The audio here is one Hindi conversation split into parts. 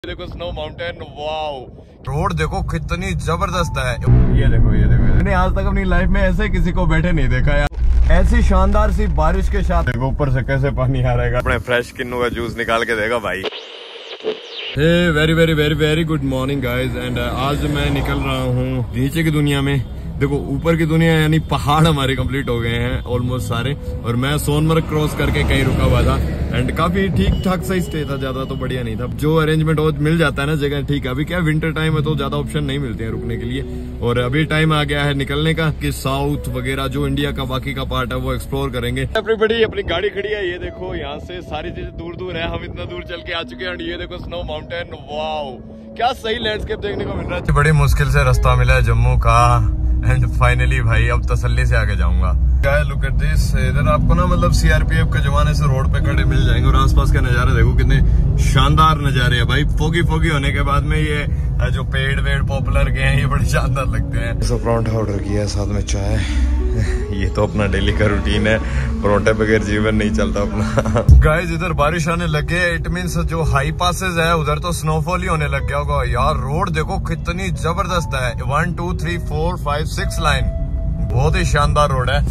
देखो स्नो माउंटेन, वाओ। रोड देखो कितनी जबरदस्त है। ये देखो मैंने आज तक अपनी लाइफ में ऐसे किसी को बैठे नहीं देखा यार। ऐसी शानदार सी बारिश के साथ देखो ऊपर से कैसे पानी आ रहेगा। अपने फ्रेश किन्नू का जूस निकाल के देगा भाई। Very very very very good morning guys. And आज मैं निकल रहा हूँ नीचे की दुनिया में। देखो ऊपर की दुनिया यानी पहाड़ हमारे कंप्लीट हो गए हैं ऑलमोस्ट सारे। और मैं सोनमर्ग क्रॉस करके कहीं रुका हुआ था एंड काफी ठीक ठाक सा स्टे था, ज्यादा तो बढ़िया नहीं था। जो अरेंजमेंट हो मिल जाता है ना जगह, ठीक है। अभी क्या विंटर टाइम है तो ज्यादा ऑप्शन नहीं मिलते हैं रुकने के लिए। और अभी टाइम आ गया है निकलने का कि साउथ वगैरह जो इंडिया का बाकी का पार्ट है वो एक्सप्लोर करेंगे। एवरीबॉडी अपनी गाड़ी खड़ी है, ये देखो यहाँ से सारी चीजें दूर दूर है। हम इतना दूर चल के आ चुके हैं एंड ये देखो स्नो माउंटेन, वाओ क्या सही लैंडस्केप देखने को मिल रहा है। बड़ी मुश्किल से रास्ता मिला है जम्मू का एंड फाइनली भाई अब तसल्ली से आगे जाऊंगा। Look at this. इधर आपको ना मतलब सीआरपीएफ के जमाने से रोड पे खड़े मिल जाएंगे और आसपास के नजारे देखो कितने शानदार नजारे हैं भाई। फोगी फोगी होने के बाद में ये जो पेड़ वेड़ पॉपुलर के हैं ये बड़े शानदार लगते हैं। तो परोंठा ऑर्डर किया, साथ में चाय। ये तो अपना डेली का रूटीन है, परोंठे बगैर जीवन नहीं चलता अपना। गाइस इधर बारिश आने लगे, इट मीन्स जो हाई पासेज है उधर तो स्नोफॉल ही होने लग गया होगा यार। रोड देखो कितनी जबरदस्त है। 1 2 3 4 5 6 लाइन, बहुत ही शानदार रोड है।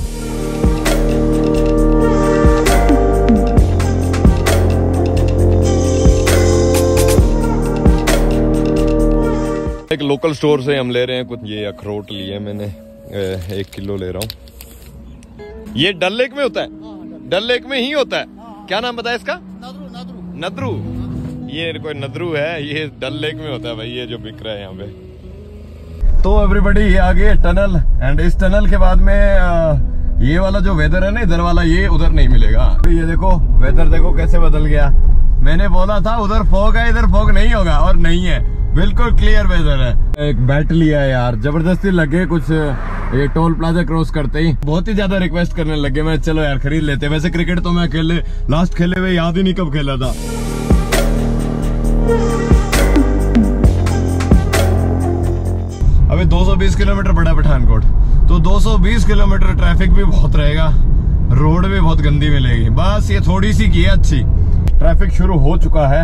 एक लोकल स्टोर से हम ले रहे हैं कुछ। ये अखरोट लिए मैंने 1 किलो ले रहा हूँ। ये डल लेक में होता है? डल लेक में ही होता है। क्या नाम बताया इसका? नद्रू। ये कोई नद्रू है, ये डल लेक में होता है भाई, ये जो बिक रहा है यहाँ पे। तो एवरीबॉडी ये आगे टनल एंड इस टनल के बाद में ये वाला जो वेदर है ना इधर वाला, ये उधर नहीं मिलेगा। ये देखो वेदर देखो कैसे बदल गया। मैंने बोला था उधर फॉग है, इधर फॉग नहीं होगा और नहीं है, बिल्कुल क्लियर वेदर है। एक बैट लिया है यार, जबरदस्ती लगे कुछ ये टोल प्लाजा क्रॉस करते ही बहुत ही ज्यादा रिक्वेस्ट करने लगे। मैं चलो यार खरीद लेते। वैसे क्रिकेट तो मैं लास्ट खेले हुए याद ही नहीं कब खेला था। अभी 220 किलोमीटर बड़ा पठानकोट, तो 220 किलोमीटर ट्रैफिक भी बहुत रहेगा, रोड भी बहुत गंदी मिलेगी। बस ये थोड़ी सी की है अच्छी। ट्रैफिक शुरू हो चुका है।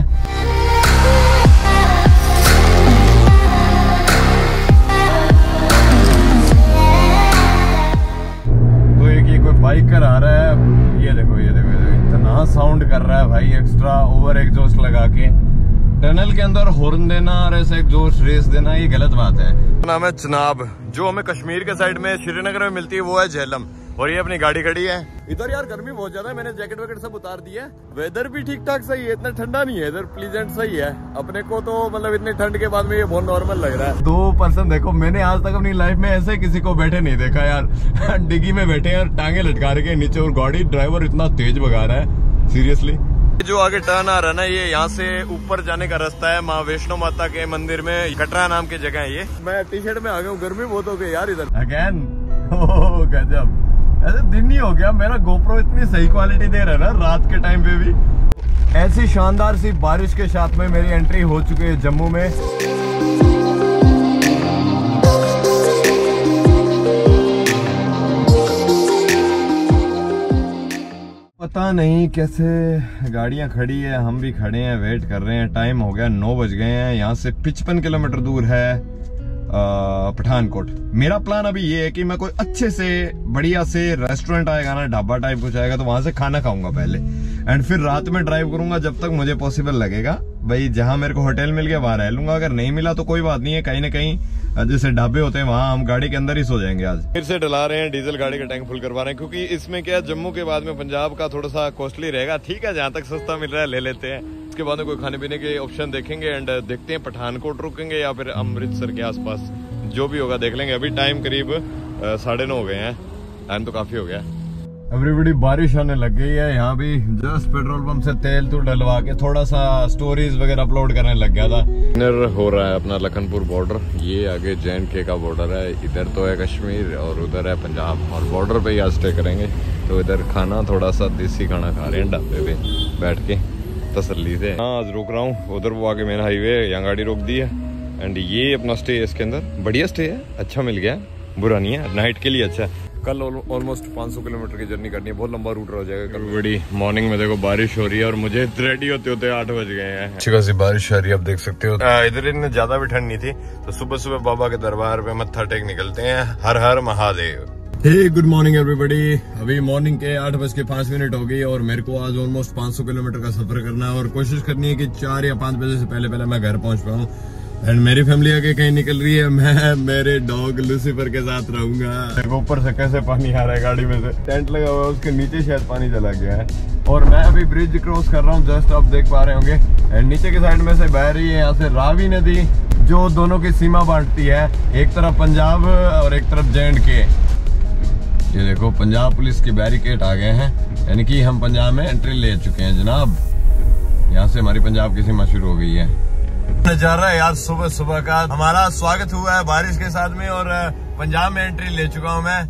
तो ये कोई बाइकर आ रहा है, ये देखो इतना साउंड कर रहा है भाई, एक्स्ट्रा ओवर एग्जॉस्ट लगा के। टनल के अंदर हॉर्न देना और ऐसे एग्जॉस्ट रेस देना ये गलत बात है। नाम है चनाब, जो हमें कश्मीर के साइड में श्रीनगर में मिलती है वो है झेलम। और ये अपनी गाड़ी खड़ी है। इधर यार गर्मी बहुत ज्यादा है, मैंने जैकेट वैकेट सब उतार दिया है। वेदर भी ठीक ठाक सही है, इतना ठंडा नहीं है, इधर प्लीजेंट सही है। अपने को तो मतलब इतनी ठंड के बाद में ये बहुत नॉर्मल लग रहा है। 2% देखो, मैंने आज तक अपनी लाइफ में ऐसे किसी को बैठे नहीं देखा यार। डिग्गी में बैठे हैं और टांगे लटका रखे नीचे और गाड़ी ड्राइवर इतना तेज भगा रहा है सीरियसली। जो आगे टर्न आ रहा है ना, ये यहाँ से ऊपर जाने का रास्ता है माँ वैष्णो माता के मंदिर में। कटरा नाम की जगह है ये। मैं टी शर्ट में आ गया हूँ, गर्मी बहुत हो गई यार इधर। अगेन गजब, ऐसे दिन ही हो गया। मेरा गोप्रो इतनी सही क्वालिटी दे रहा है ना रात के टाइम पे भी। ऐसी शानदार सी बारिश के साथ में मेरी एंट्री हो चुकी है जम्मू में। पता नहीं कैसे गाड़ियां खड़ी है, हम भी खड़े हैं, वेट कर रहे हैं। टाइम हो गया 9 बज गए हैं। यहाँ से 55 किलोमीटर दूर है पठानकोट। मेरा प्लान अभी ये है कि मैं कोई अच्छे से बढ़िया से रेस्टोरेंट आएगा ना, ढाबा टाइप कुछ आएगा, तो वहां से खाना खाऊंगा पहले एंड फिर रात में ड्राइव करूंगा जब तक मुझे पॉसिबल लगेगा। भाई जहां मेरे को होटल मिल गया वहां रह लूंगा, अगर नहीं मिला तो कोई बात नहीं है, कहीं ना कहीं जैसे ढाबे होते हैं वहां हम गाड़ी के अंदर ही सो जाएंगे। आज फिर से डला रहे हैं, डीजल गाड़ी का टैंक फुल करवा रहे हैं, क्योंकि इसमें क्या जम्मू के बाद में पंजाब का थोड़ा सा कॉस्टली रहेगा। ठीक है, जहां तक सस्ता मिल रहा है ले लेते हैं। उसके बाद में कोई खाने पीने के ऑप्शन देखेंगे एंड देखते हैं पठानकोट रुकेंगे या फिर अमृतसर के आसपास, जो भी होगा देख लेंगे। अभी टाइम करीब 9:30 हो गए हैं, टाइम तो काफी हो गया। एवरीबॉडी बारिश आने लग गई है। यहाँ भी जस्ट पेट्रोल पंप से तेल तो डलवा के थोड़ा सा स्टोरीज वगैरह अपलोड करने लग गया था। डिनर हो रहा है अपना लखनपुर बॉर्डर, ये आगे JNK का बॉर्डर है। इधर तो है कश्मीर और उधर है पंजाब, और बॉर्डर पे ही आज स्टे करेंगे। तो इधर खाना थोड़ा सा देसी खाना खा रहे हैं ढाबे पे बैठ के तसल्ली से। हाँ आज रुक रहा हूँ, उधर वो आगे मेन हाईवे है, यहाँ गाड़ी रोक दी है एंड ये अपना स्टे है इसके अंदर। बढ़िया स्टे है, अच्छा मिल गया, बुरा नहीं है, नाइट के लिए अच्छा है। कल ऑलमोस्ट 500 किलोमीटर की जर्नी करनी है, बहुत लंबा रूट रह जाएगा कल। बड़ी मॉर्निंग में देखो बारिश हो रही है और मुझे रेडी होते होते 8 बज गए हैं। अच्छी खासी बारिश आ रही है, आप देख सकते हो। इधर इतने ज्यादा भी ठंड नहीं थी, तो सुबह सुबह बाबा के दरबार पे मत्था टेक निकलते हैं। हर हर Mahadev. Hey good morning everybody. अभी मॉर्निंग के 8:05 हो गई और मेरे को आज ऑलमोस्ट 500 किलोमीटर का सफर करना है और कोशिश करनी है कि 4 या 5 बजे से पहले मैं घर पहुंच पाऊँ। एंड मेरी फैमिली आगे कहीं निकल रही है, मैं मेरे डॉग लूसीफर के साथ रहूंगा। देखो ऊपर से कैसे पानी आ रहा है गाड़ी में से, टेंट लगा हुआ है उसके नीचे शायद पानी चला गया है। और मैं अभी ब्रिज क्रॉस कर रहा हूँ, जस्ट आप देख पा रहे होंगे। एंड नीचे की साइड में से बह रही है यहाँ से रावी नदी, जो दोनों की सीमा बांटती है, एक तरफ पंजाब और एक तरफ J&K। ये देखो पंजाब पुलिस के बैरिकेड आ गए हैं, यानी कि हम पंजाब में एंट्री ले चुके हैं जनाब। यहाँ से हमारी पंजाब की सीमा शुरू हो गई है। नजारा है यार सुबह सुबह का। हमारा स्वागत हुआ है बारिश के साथ में और पंजाब में एंट्री ले चुका हूँ मैं।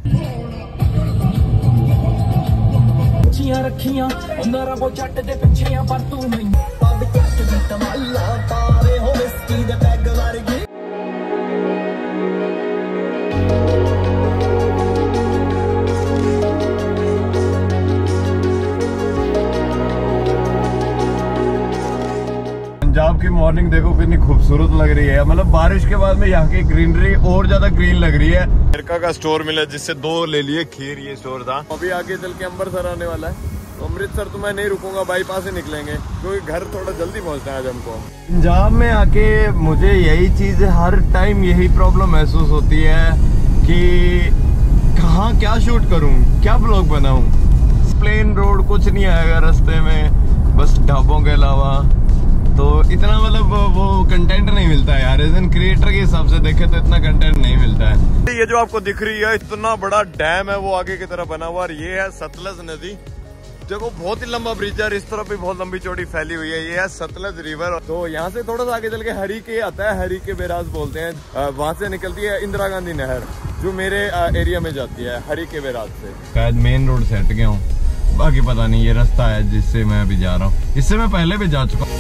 पंजाब की मॉर्निंग देखो कितनी खूबसूरत लग रही है। मतलब बारिश के बाद में यहाँ की ग्रीनरी और ज्यादा ग्रीन लग रही है। अमेरिका का स्टोर मिला जिससे 2 ले लिए, खीर ये स्टोर था। अभी आगे चल के अमृतसर आने वाला है, तो अमृतसर तो मैं नहीं रुकूंगा, बाईपास से निकलेंगे क्योंकि घर थोड़ा जल्दी पहुंचना है आज हमको। पंजाब में आके मुझे यही चीज हर टाइम यही प्रॉब्लम महसूस होती है कि कहाँ क्या शूट करूँ, क्या ब्लॉग बनाऊँ। प्लेन रोड कुछ नहीं आएगा रास्ते में, बस ढाबों के अलावा। तो इतना मतलब वो कंटेंट नहीं मिलता है यार, एज एन क्रिएटर के हिसाब से देखे तो इतना कंटेंट नहीं मिलता है। ये जो आपको दिख रही है इतना बड़ा डैम है, वो आगे की तरफ बना हुआ और ये है सतलज नदी। देखो बहुत ही लंबा ब्रिज है, इस तरफ भी बहुत लंबी चौड़ी फैली हुई है। ये है सतलज रिवर। तो यहाँ से थोड़ा सा आगे चल के हरी के आता है, हरी के बैराज बोलते हैं। वहां से निकलती है इंदिरा गांधी नहर, जो मेरे एरिया में जाती है हरी के बैराज से। शायद मेन रोड से हट गया हूँ, बाकी पता नहीं। ये रास्ता है जिससे मैं अभी जा रहा हूँ, इससे मैं पहले भी जा चुका हूँ।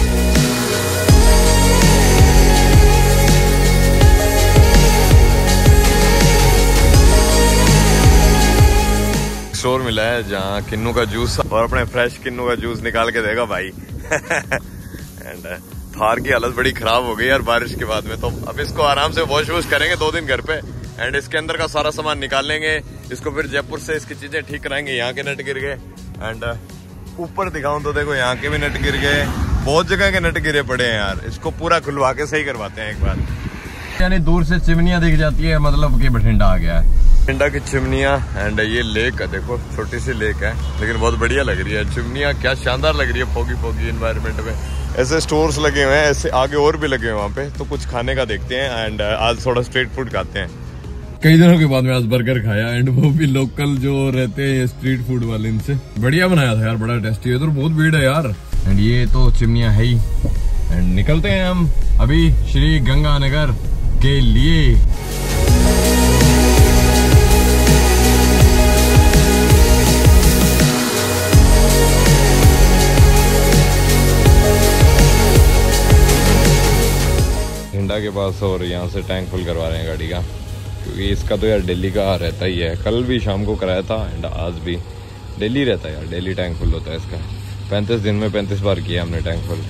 स्टोर मिला है जहाँ किन्नू का जूस और अपने फ्रेश किन्नू का जूस निकाल के देगा भाई। एंड थार की हालत बड़ी खराब हो गई यार बारिश के बाद में, तो अब इसको आराम से वॉश वॉश करेंगे 2 दिन घर पे। एंड इसके अंदर का सारा सामान निकाल लेंगे, इसको फिर जयपुर से इसकी चीजें ठीक कराएंगे। यहाँ के नट गिर गए एंड ऊपर दिखाऊं तो देखो यहाँ के भी नट गिर गए, बहुत जगह के नट गिरे पड़े हैं यार। इसको पूरा खुलवा के सही करवाते हैं एक बार। यानी दूर से चिमनियां दिख जाती है, मतलब कि बठिंडा आ गया है। बठिंडा की चिमनियां। एंड ये लेक है, देखो छोटी सी लेक है लेकिन बहुत बढ़िया लग रही है। चिमनियां क्या शानदार लग रही है, फोगी फोगी एनवायरनमेंट में। ऐसे स्टोर्स लगे हुए हैं, ऐसे आगे और भी लगे हुए हैं वहाँ पे। तो कुछ खाने का देखते हैं एंड आज थोड़ा स्ट्रीट फूड खाते हैं। कई दिनों के बाद मैं आज बर्गर खाया एंड वो भी लोकल जो रहते हैं स्ट्रीट फूड वाले, इनसे बढ़िया बनाया था यार, बड़ा टेस्टी है। तो बहुत भीड़ है यार। एंड ये तो चिमनियां है ही। एंड निकलते हैं हम अभी श्री गंगानगर के लिए। भिंडा के पास और यहाँ से टैंक फुल करवा रहे हैं गाड़ी का, क्योंकि इसका तो यार डेली का रहता ही है। कल भी शाम को कराया था एंड आज भी डेली रहता है यार, डेली टैंक फुल होता है इसका। 35 दिन में 35 बार किया हमने टैंक फुल।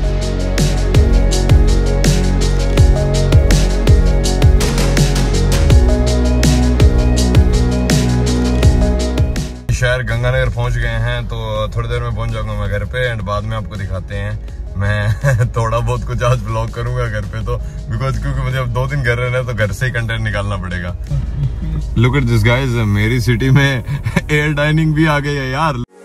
शहर गंगानगर पहुंच गए हैं, तो थोड़ी देर में पहुंच जाऊंगा मैं घर पे एंड बाद में आपको दिखाते हैं। मैं थोड़ा बहुत कुछ आज ब्लॉग करूंगा घर पे, तो बिकॉज क्योंकि मुझे अब 2 दिन घर रहना है तो घर से ही कंटेंट निकालना पड़ेगा। लुक एट दिस गाइस, मेरी सिटी में एयर डाइनिंग भी आ गई है यार।